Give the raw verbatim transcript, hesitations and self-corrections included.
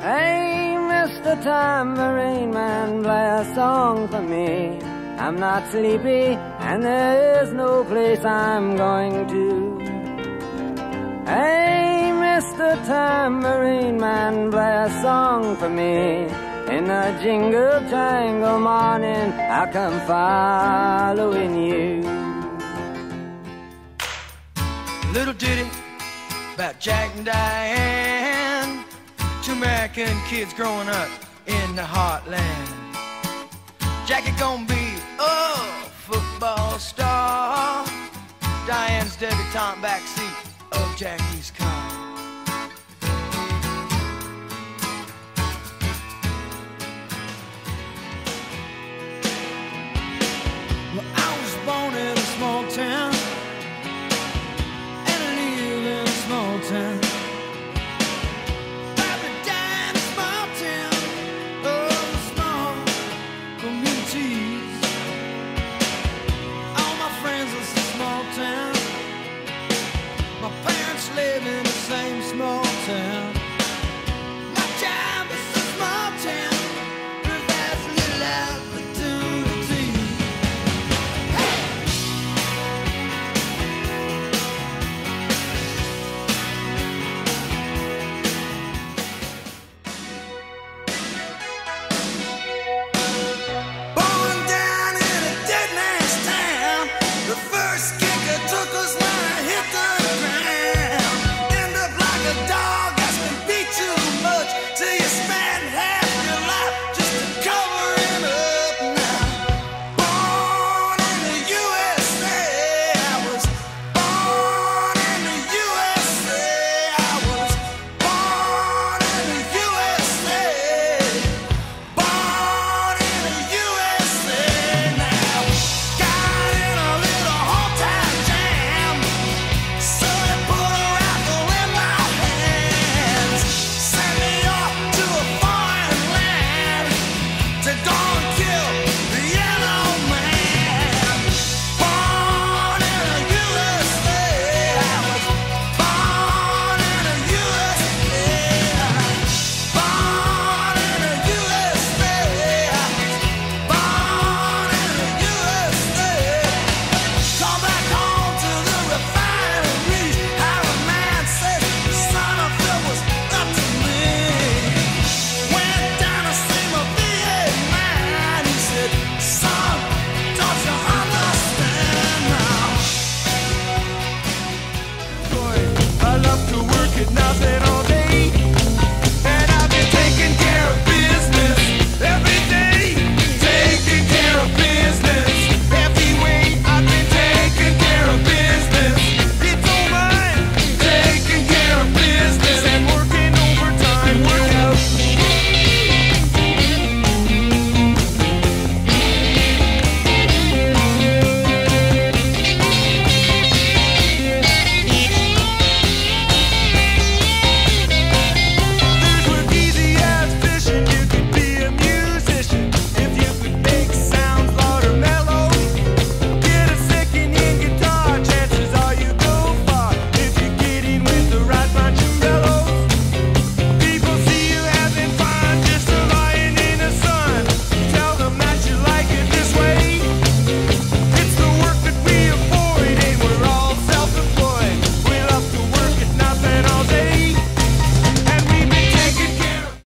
Hey, Mister Tambourine Man, play a song for me. I'm not sleepy, and there is no place I'm going to. Hey, Mister Tambourine Man, play a song for me. In the jingle jangle morning, I'll come following you. Little ditty about Jack and Diane, two American kids growing up in the heartland. Jackie gonna be a football star, Diane's debutante backseat of Jackie's car.